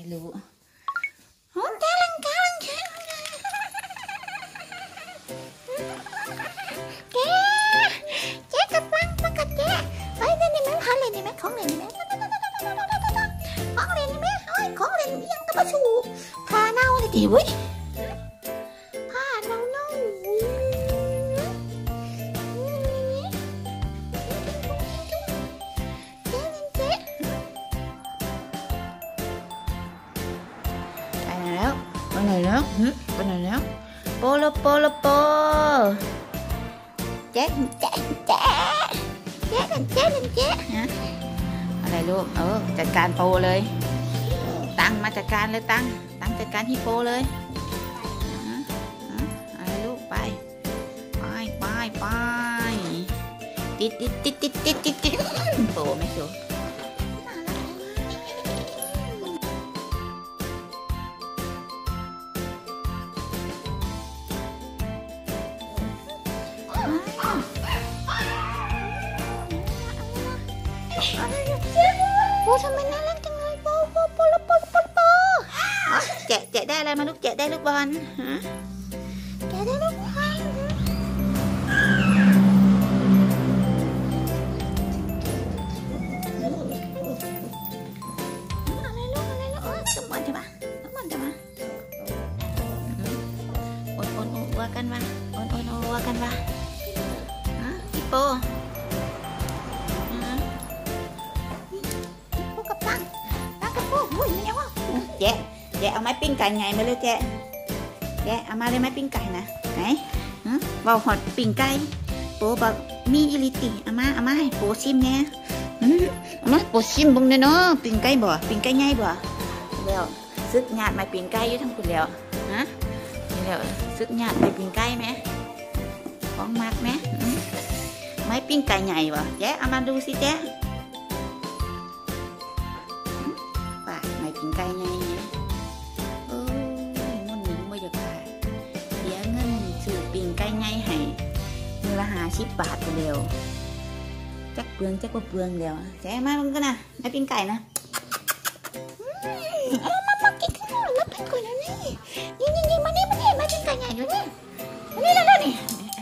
ไม่รู้โอ้แกลังแกลังแกแกกับปังปังกับแกไอ้นี่นี่มันของเล่นนี่มันของเล่นนี่มันของเล่นนี่มันโอ้ยของเล่นยังกับมาชูพาเน่าเลยดิเว้ยพาเน่าเน่าไปไหนแล้วไปไหนแล้วโปโลโปโลโปแจ๊แจ๊แจ๊แจ๊กันแจ๊กันแจ๊ฮะอะไรลูกจัดการโปเลยตั้งมาจัดการเลยตั้งจัดการฮิปโปเลยอะไรลูกไปติดโปไม่ชัวโอ้ทำไมน่ารักจังเลยโปแกะได้อะไรมาลูกแกะได้ลูกบอลแกะได้ลูกบอลอะไรลูกสมบูรณ์ใช่ปะว่ากันวะว่ากันวะฮิปโปแจ๊เอาไม้ปิ้งไก่ไงมาเลยแจ๊เอามาเลยไม้ปิ้งไก่นะไหนบอกหอดปิ้งไก่โปบอกมีอิลิติเอามาให้โปชิมเนี่ยเอามาโปชิมบุ้งเนาะปิ้งไก่บ่ปิ้งไก่ไงบ่แล้วซึกหยาดไม้ปิ้งไก่อยู่ทั้งคุณแล้วแล้วซึกหยาดไม้ปิ้งไก่ไหมของมากไหมไม้ปิ้งไก่ใหญ่บ่แจ๊เอามาดูสิแจ๊ป่าไม้ปิ้งไก่ไงมือละ50 บาทเดียวจักเปลืองเดียวแจ๊มาลงกันนะไอ้ปิ้งไก่นะมากินข้าวแล้วไปก่อนแล้วนี่มานี่มาปิ้งไก่ใหญ่อยู่นี่มานี่แล้วนี่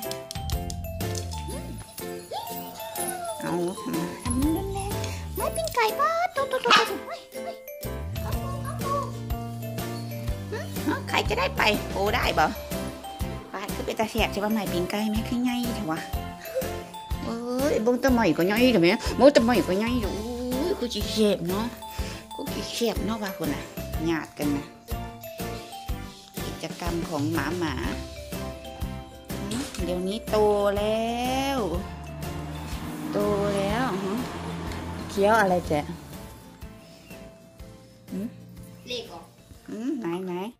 เอาทำนั่นแหละมาปิ้งไก่ป้าโตใครจะได้ไปโอ้ได้บ่คือเป็นตาแสบใช่ป่ะใหม่ปิ้งไก่ไหมคือไงใช่ปะบงตะใหม่ก็ไงใช่ไหมบงตะใหม่ก็ไงอยู่กูจีเจ็บเนาะว่าคนน่ะหยาดกันนะกิจกรรมของหมาเดี๋ยวนี้โตแล้วเคี้ยวอะไรเจ๊เล็กเหรอไหน